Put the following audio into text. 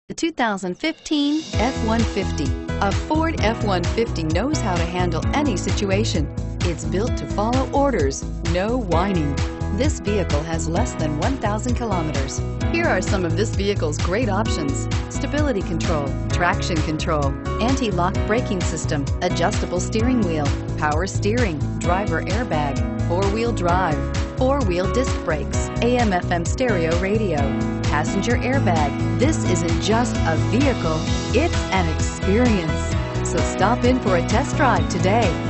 The 2015 F-150. A Ford F-150 knows how to handle any situation. It's built to follow orders, no whining. This vehicle has less than 1,000 kilometers. Here are some of this vehicle's great options: stability control, traction control, anti-lock braking system, adjustable steering wheel, power steering, driver airbag, four-wheel drive, four-wheel disc brakes, AM/FM stereo radio, passenger airbag. This isn't just a vehicle, it's an experience. So stop in for a test drive today.